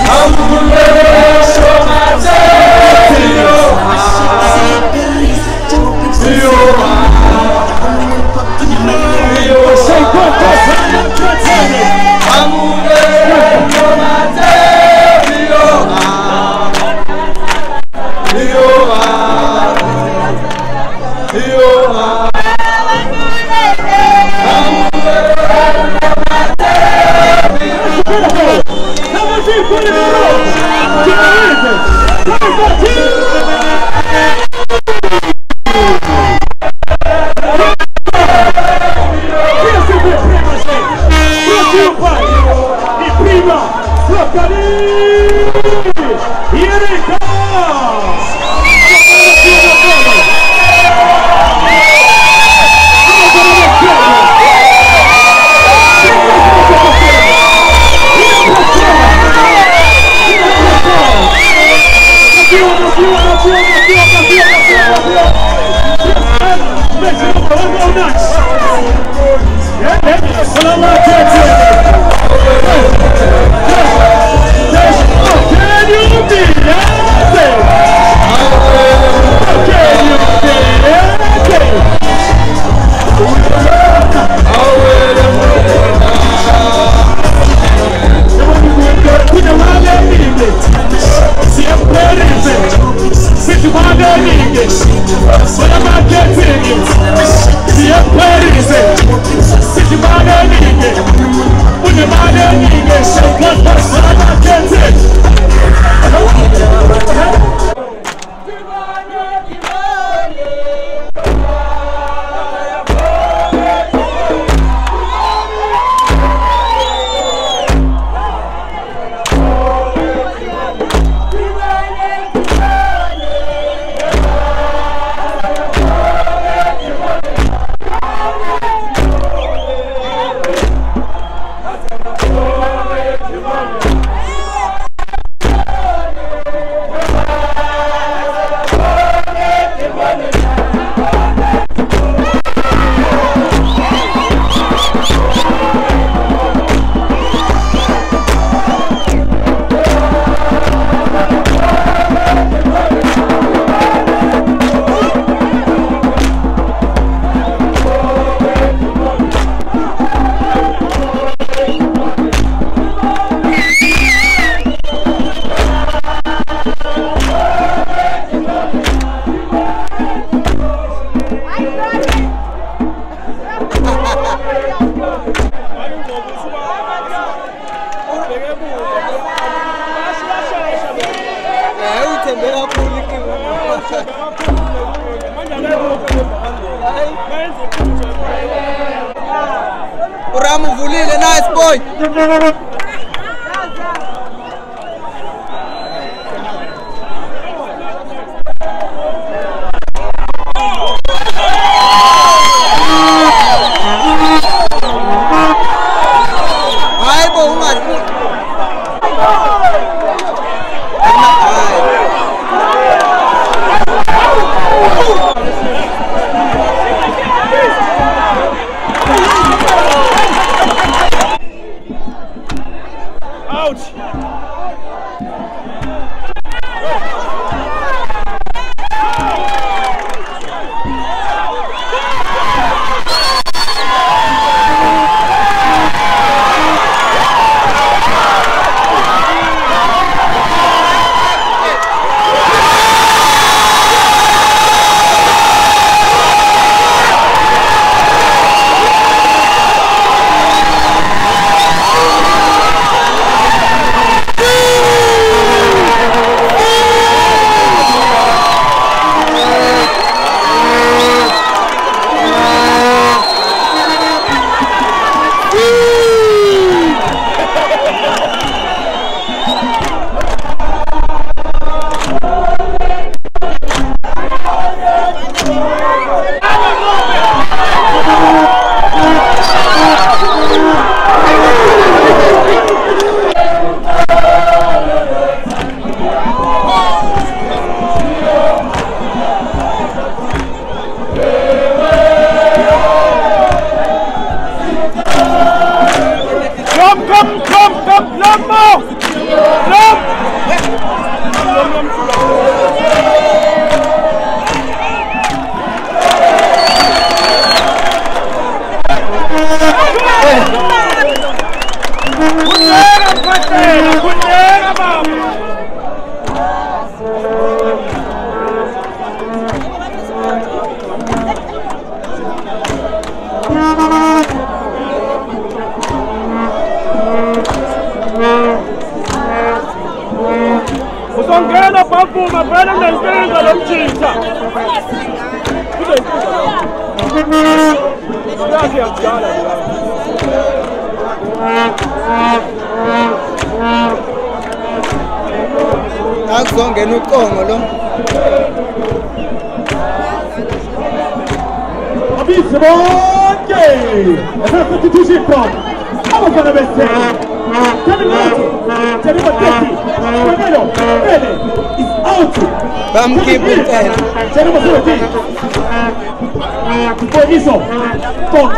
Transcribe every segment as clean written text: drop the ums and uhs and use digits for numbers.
Uramuvulile, nice boy. Come, Lambo! Usongena phamphuma phela nenkinga lomjitha. Yakhe yakujala. Akuzongena uqongo lo. Abisi bonke. Substitution from abafana bese. Is out. Iso. Toco.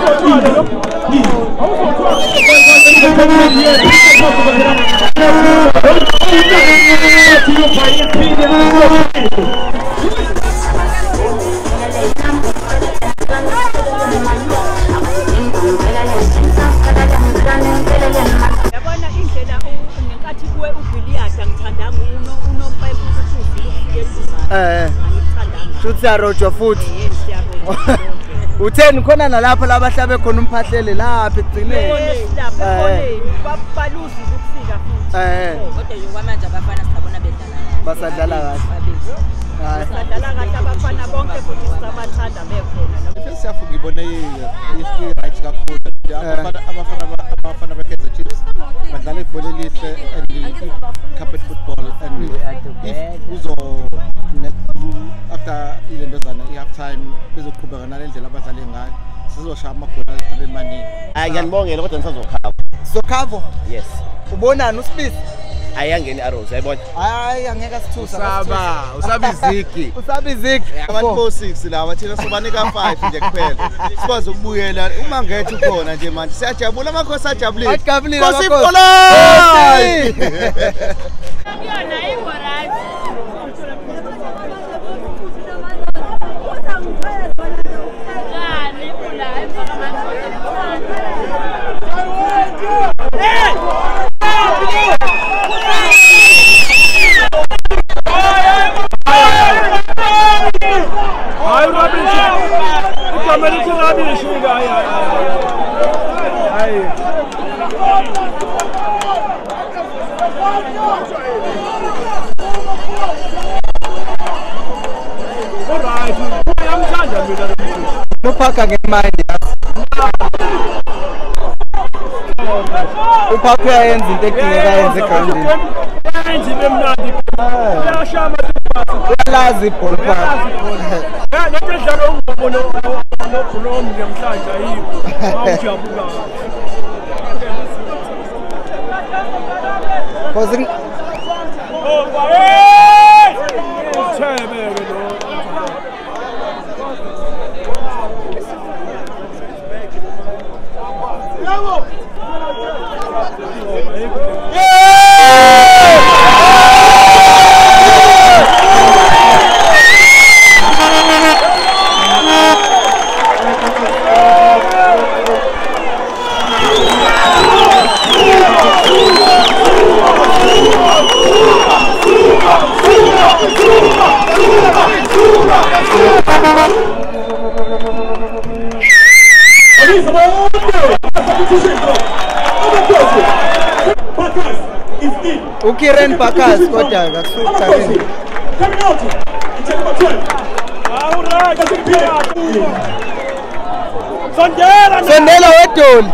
Rojo futhi utheni khona nalapho labahlabe khona umphahlele lapha egcineni babaluzi ukufika futhi kodwa yokwamanje abafana sabona bedlala basadlala kahle basadlala kahle abafana bonke futhi sisabathanda bekhona siyafu ngibone right kakhulu abafana be-Kaizer Chiefs badlala ibhola elihle and carpet football and if uzo after ilendozana i-half time bezoqhubeka nalendlela abadlale ngayo sizoshaya amagoli abemaningi. Ngiyanibongela kodwa nisazokhava. Sokhavo? Yes. Ubonani usibisi? Ayangeni arrows ayibona. Hayi angeke sithusa. Usabiziki. Usabiziki. Abantu bo6 laba thina sobanika 5 nje kuphela. Sikwazi ukubuyela uma ngethu khona nje manje siyajabula amakhosi ajabulile. Ajabulile amakhosi. Upaka ngemandi upaka yenza into edingeka yenze egroundini uyalazi ibhola Ukiren Bakas kodwa kakusukuthaleni. Coming out. Check number 12. Sondela wedoli.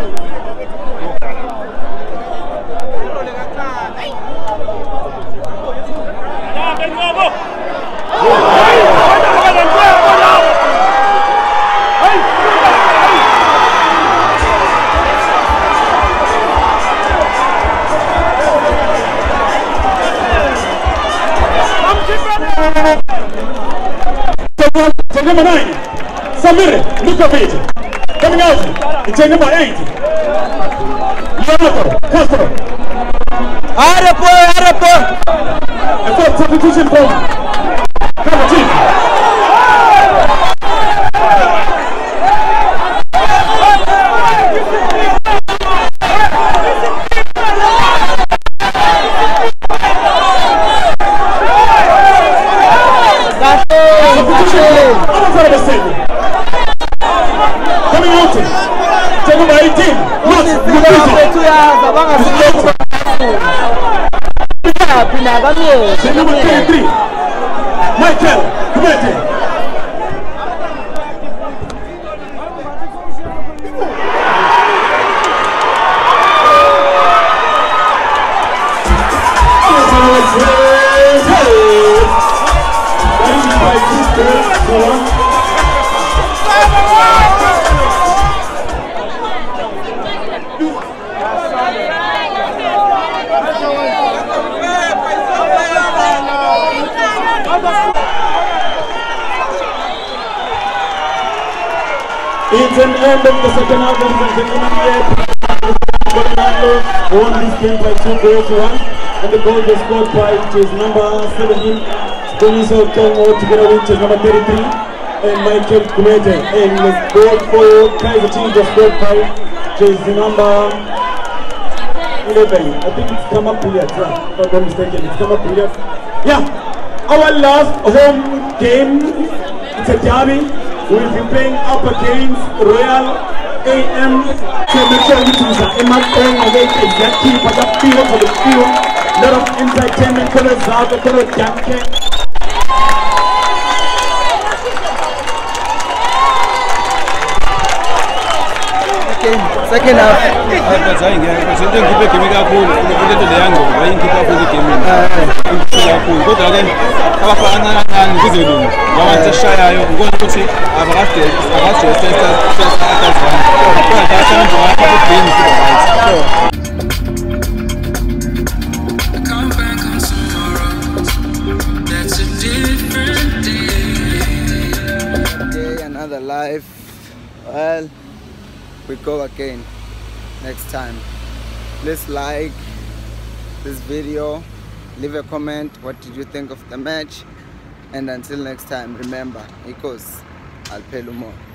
Check number 9. Samir, look at it. Coming out. Check number 8. Leonardo Castro. Arapo. Substitution from Kaizer Chiefs. Coming out, taken by 18. Number 33, Michael Kumete. It's an end of the second half, ladies and gentlemen. Won this game by 2 goals to 1, and the goal was scored by which is number 17, Doniso Tongo, together with number 33, and Michael Kumete. And the goal for Kaizer Chiefs was scored by number 11. I think it's come up here, if I'm not mistaken. It's come up here. Yeah, our last home game, it's a derby. We'll be playing up against Royal AM. So make sure you choose that. It might bring away exactly what the feel for the field. A lot of entertainment, colors, lava, color, jacket. Second half. Another life. Well, we go again next time. Please like this video, leave a comment. What did you think of the match? And until next time, remember, Ikos, I'll pay you more.